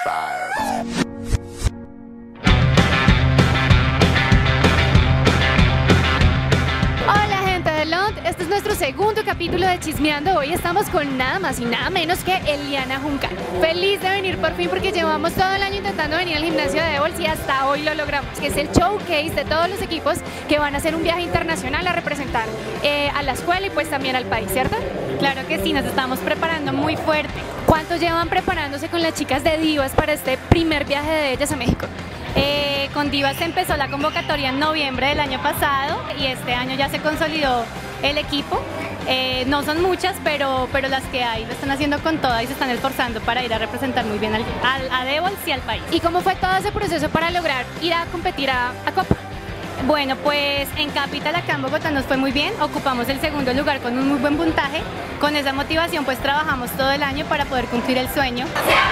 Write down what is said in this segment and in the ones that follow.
Hola gente de Lond, este es nuestro segundo capítulo de Chismeando. Hoy estamos con nada más y nada menos que Eliana Juncal. Feliz de venir por fin porque llevamos todo el año intentando venir al gimnasio de Devils y hasta hoy lo logramos, que es el showcase de todos los equipos que van a hacer un viaje internacional a representar a la escuela y pues también al país, ¿cierto? Claro que sí, nos estamos preparando muy fuerte. ¿Cuánto llevan preparándose con las chicas de Divas para este primer viaje de ellas a México? Con Divas empezó la convocatoria en noviembre del año pasado y este año ya se consolidó el equipo. No son muchas, pero las que hay lo están haciendo con todas y se están esforzando para ir a representar muy bien a Devils y al país. ¿Y cómo fue todo ese proceso para lograr ir a competir a Copa? Bueno, pues en Capital, acá en Bogotá, nos fue muy bien, ocupamos el segundo lugar con un muy buen puntaje. Con esa motivación pues trabajamos todo el año para poder cumplir el sueño.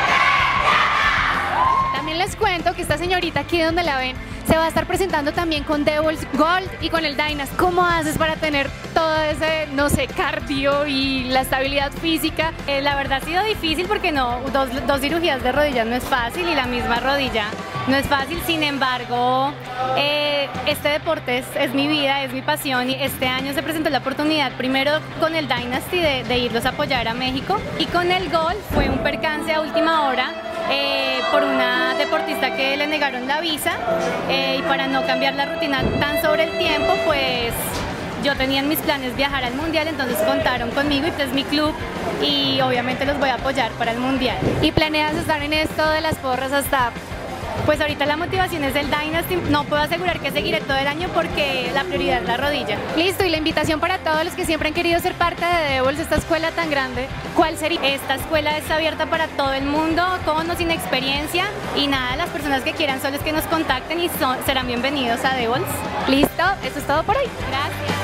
También les cuento que esta señorita aquí donde la ven se va a estar presentando también con Devils Gold y con el Dynas. ¿Cómo haces para tener todo ese, no sé, cardio y la estabilidad física? La verdad ha sido difícil porque dos cirugías de rodillas no es fácil y la misma rodilla no es fácil. Sin embargo, este deporte es mi vida, es mi pasión y este año se presentó la oportunidad primero con el Dynasty de irlos a apoyar a México y con el Gold fue un percance a última hora. Por una deportista que le negaron la visa y para no cambiar la rutina tan sobre el tiempo, pues yo tenía en mis planes viajar al mundial, entonces contaron conmigo y este es mi club y obviamente los voy a apoyar para el mundial. ¿Y planeas estar en esto de las porras hasta...? Pues ahorita la motivación es el Dynasty, no puedo asegurar que seguiré todo el año porque la prioridad es la rodilla. Listo, y la invitación para todos los que siempre han querido ser parte de Devils, esta escuela tan grande, ¿cuál sería? Esta escuela es abierta para todo el mundo, con o sin experiencia y nada, las personas que quieran solo es que nos contacten y serán bienvenidos a Devils. Listo, eso es todo por hoy. Gracias.